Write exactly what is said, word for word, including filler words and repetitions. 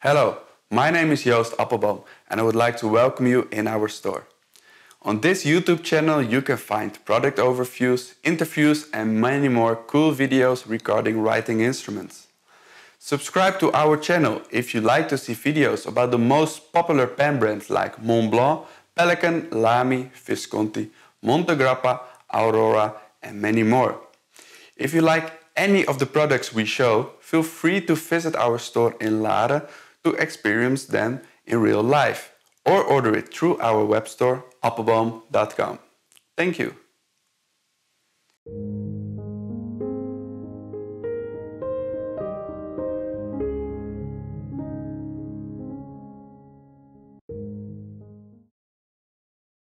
Hello, my name is Joost Appelboom and I would like to welcome you in our store. On this YouTube channel you can find product overviews, interviews and many more cool videos regarding writing instruments. Subscribe to our channel if you like to see videos about the most popular pen brands like Montblanc, Pelikan, Lamy, Visconti, Montegrappa, Aurora and many more. If you like any of the products we show, feel free to visit our store in Laren to experience them in real life or order it through our web store appelboom dot com. Thank you.